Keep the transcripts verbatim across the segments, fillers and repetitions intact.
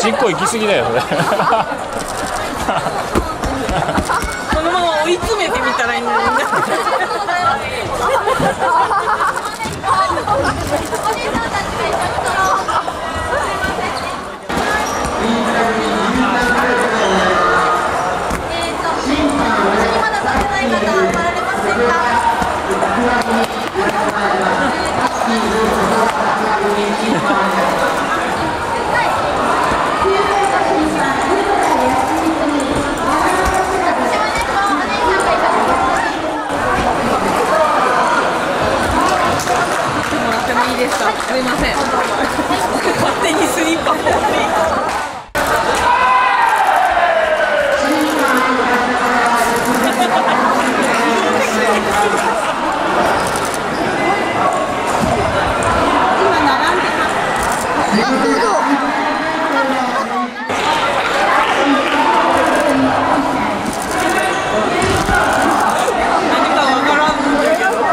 ちっこ行き過ぎだよそれ。 このまま追い詰めてみたらいいのに。いいですか。すいません。勝手にスリッパ持っていく。今並んでます。あ、どうぞ。何かわからんんだけど。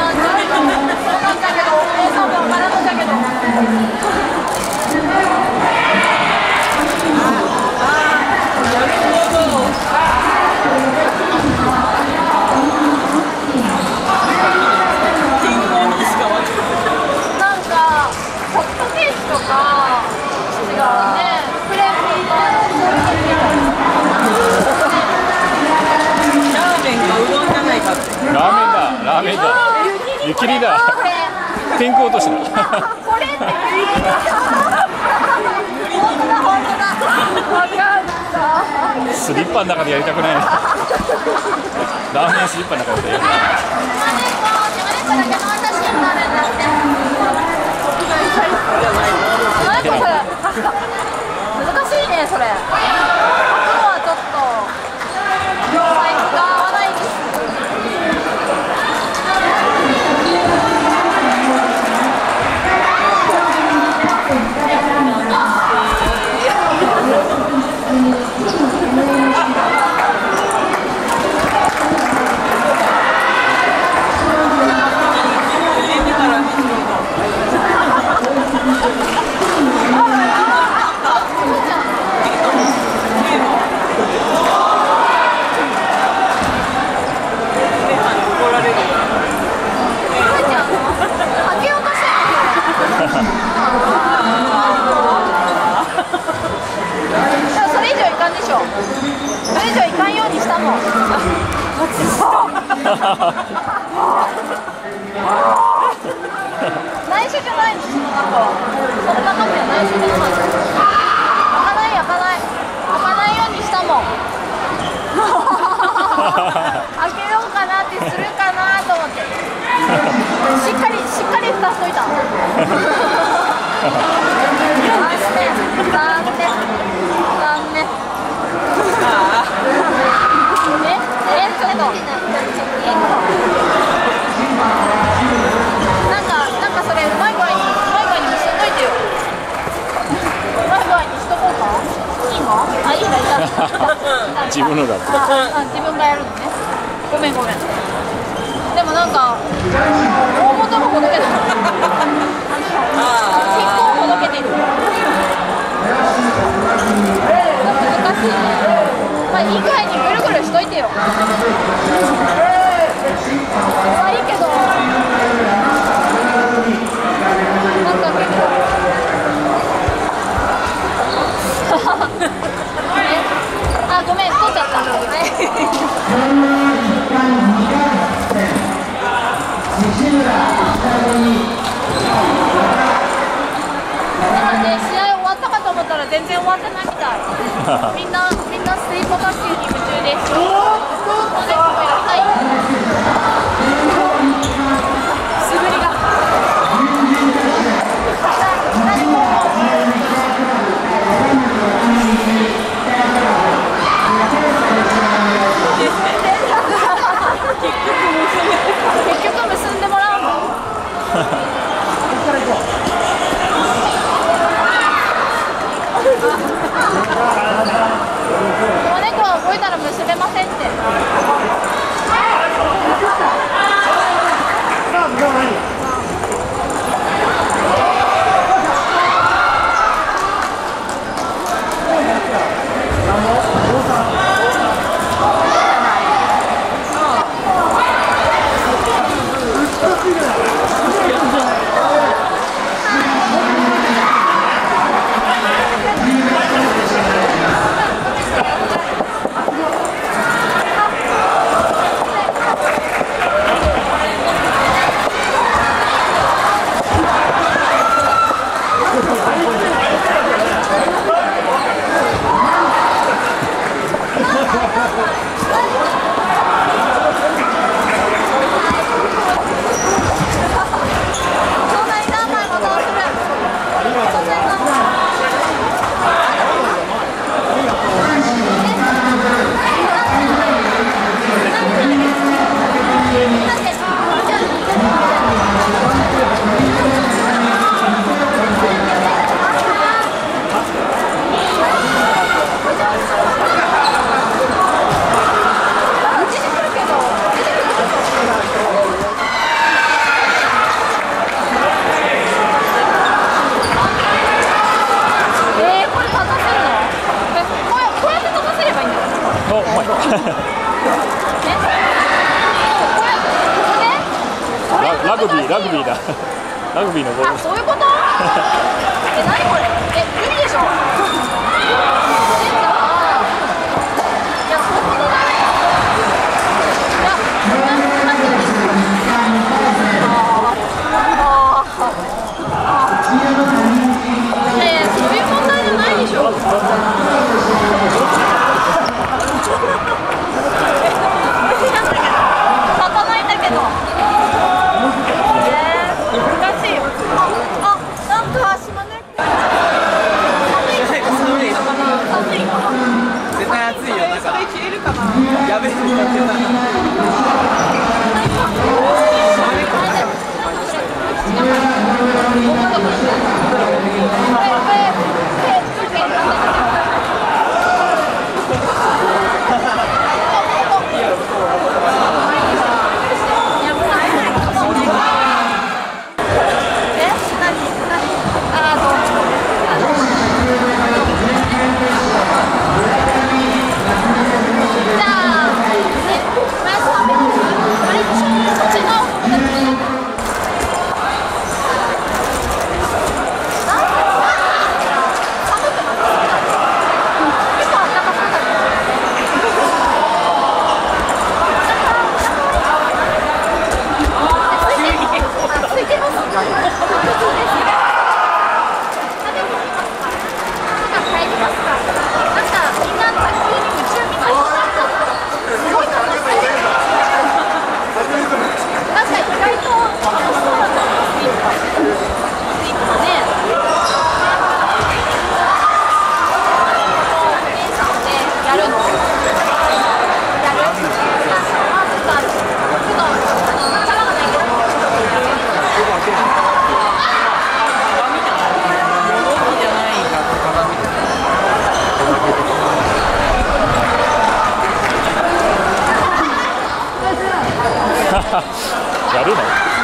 ラーメンだ、ラーメンだ。湯切りだ。天空落としだ。これって本当だ本当だ。わかった。スリッパの中でやりたくない。ラーメンスリッパの中でやりたい。 難しいねそれ。内緒じゃないの、その中は。その中身は内緒じゃない。開かない開かない開かないようにしたもん。開けようかなってするかなと思ってしっかりしっかり蓋しといた。残念残念。ええちょっとなんかなんかそれうまい具合にうまい具合にしといてよ。うまい具合にしとこうか。いいの？あ、いいのいた。 自分のだって。 あ、自分がやるのね。ごめんごめん。でもなんか大元もほどけた。結構ほどけてる。難しいね。まあいい具合にぐるぐるしといてよ。まあいいけど。なんか結構。あ、ごめん、取っちゃった。なんで試合終わったかと思ったら全然終わってないみたい。みんなみんなスイート卓球に夢中です。あれもやりたい。素振りが。結局結んでもらうの。お猫は動いたら結べませんって。 ラグビーラグビーだ。ラグビーのボール。 あ、そういうこと？え、何これ？え、海でしょ？いや、そういうことだね。いや、こんな感じです。いやいや、そういう問題じゃないでしょ。 やべえ。 やるの？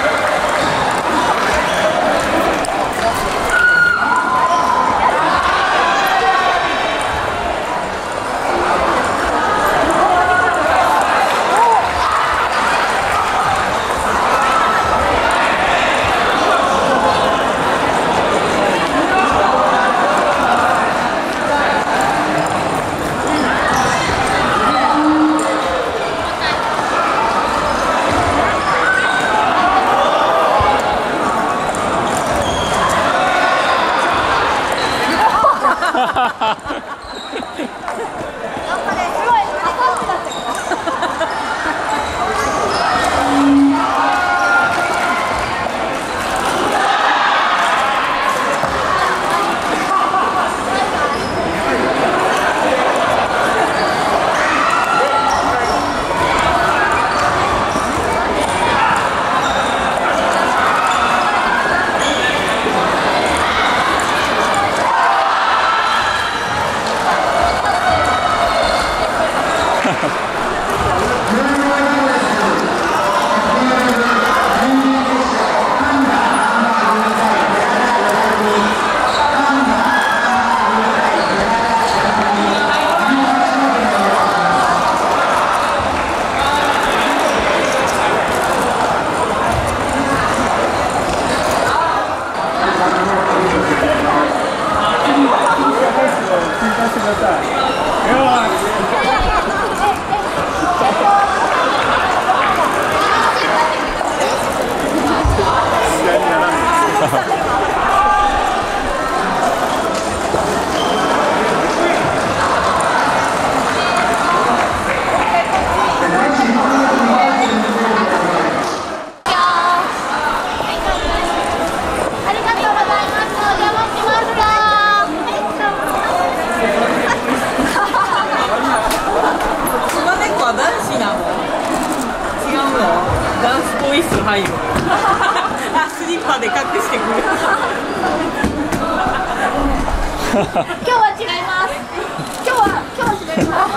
ボイス入るあ、スリッパで隠してくる今日は違います今日は、今日は違います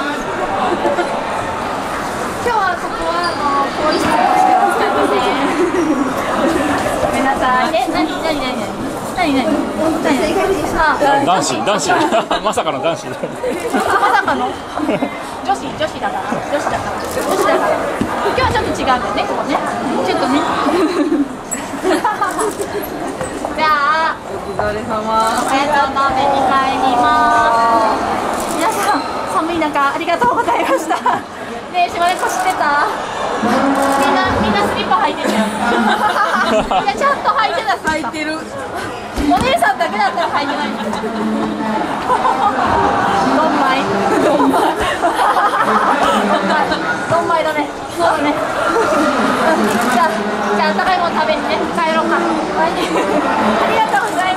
今日はここはあの、更衣室としては使いませんごめんなさいえ、なになになになになになに男子、男子まさかの男子まさかの女子、女子だから女子だから女子だから今日はちょっと違うんだよね、ここね。ちょっとね。じゃあ、 お疲れ様。 おやつを食べに帰ります。皆さん、寒い中ありがとうございました。ねえ、島根こ知ってた？みんな、みんなスリッパ履いてるよ。いや、ちゃんと履いてた。 履いてる。 お姉さんだけだったら履いてないんだ。どんまい。どんまい。どんまいだね。そうだね。じゃあ、じゃあ、温かいもの食べにね、帰ろうか。ありがとうございます。